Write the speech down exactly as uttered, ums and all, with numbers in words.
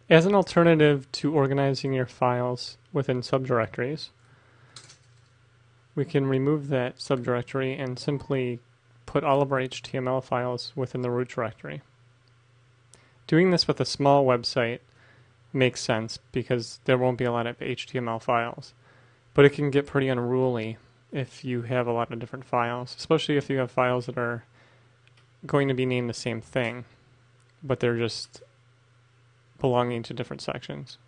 As an alternative to organizing your files within subdirectories, we can remove that subdirectory and simply put all of our H T M L files within the root directory. Doing this with a small website makes sense because there won't be a lot of H T M L files, but it can get pretty unruly if you have a lot of different files, especially if you have files that are going to be named the same thing, but they're just belonging to different sections.